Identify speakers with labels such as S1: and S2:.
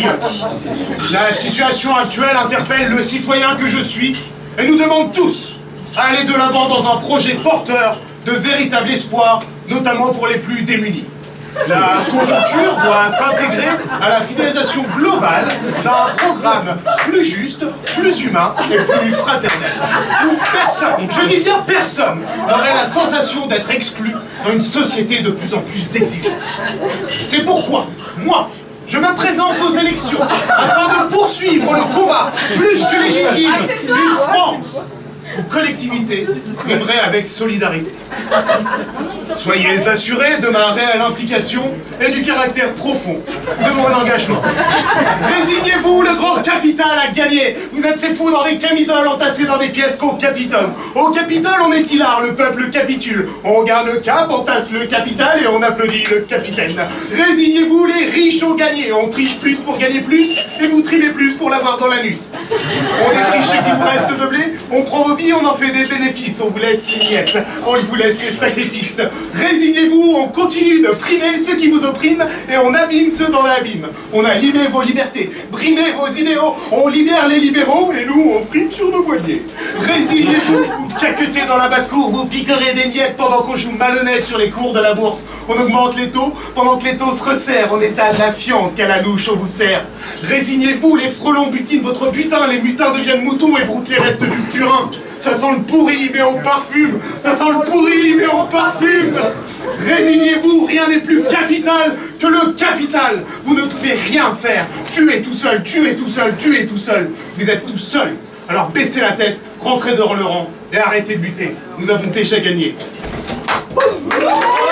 S1: compatriotes. La situation actuelle interpelle le citoyen que je suis et nous demande tous à aller de l'avant dans un projet porteur de véritable espoir, notamment pour les plus démunis. La conjoncture doit s'intégrer à la finalisation globale d'un programme plus juste, plus humain et plus fraternel. Où personne, je dis bien personne, n'aurait la sensation d'être exclu dans une société de plus en plus exigeante. C'est pourquoi, moi, je me présente aux élections afin de poursuivre le combat plus que légitime d'une France où collectivité primerait avec solidarité. Soyez assurés de ma réelle implication et du caractère profond de mon engagement. Résignez-vous, le grand capital a gagné. Vous êtes ces fous dans des camisoles entassées dans des pièces qu'au Capitole. Au Capitole, on est hilar, le peuple capitule. On garde le cap, on tasse le capital et on applaudit le capitaine. Résignez-vous, les riches ont gagné. On triche plus pour gagner plus et vous trimez plus pour l'avoir dans l'anus. On défriche ce qui vous reste de blé, on prend vos vies, on en fait des bénéfices, on vous laisse les miettes, on vous laisse les sacrifices. Résignez-vous, on continue de primer ceux qui vous oppriment et on abîme ceux dans l'abîme. On a limé vos libertés, brimé vos idéaux, on libère les libéraux et nous on frime sur nos voiliers. Résignez-vous, vous caquetez dans la basse-cour, vous picorez des miettes pendant qu'on joue malhonnête sur les cours de la bourse. On augmente les taux pendant que les taux se resserrent, on étale la fiente qu'à la louche on vous sert. Résignez-vous, les frelons butinent votre butin, les mutins deviennent moutons et broutent les restes du purin. Ça sent le pourri, mais on parfume. Ça sent le pourri, mais on parfume. Résignez-vous, rien n'est plus capital que le capital. Vous ne pouvez rien faire. Tuez tout seul, tuez tout seul, tuez tout seul. Vous êtes tout seul. Alors baissez la tête, rentrez dans le rang et arrêtez de lutter. Nous avons déjà gagné.